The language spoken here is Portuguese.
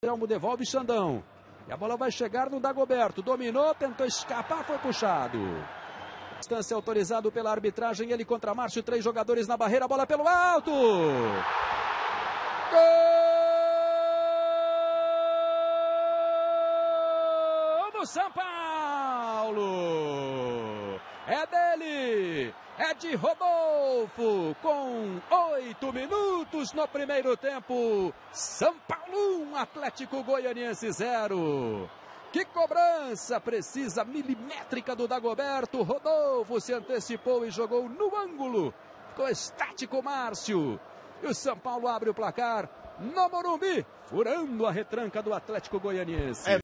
Anselmo devolve Xandão. E a bola vai chegar no Dagoberto. Dominou, tentou escapar, foi puxado. Distância autorizado pela arbitragem. Ele contra Márcio, 3 jogadores na barreira. Bola pelo alto. Gol do São Paulo. É dele. É de Rodolfo, com 8 minutos no primeiro tempo. São Paulo 1, Atlético Goianiense 0. Que cobrança precisa, milimétrica do Dagoberto. Rodolfo se antecipou e jogou no ângulo. Ficou estático Márcio. E o São Paulo abre o placar no Morumbi, furando a retranca do Atlético Goianiense.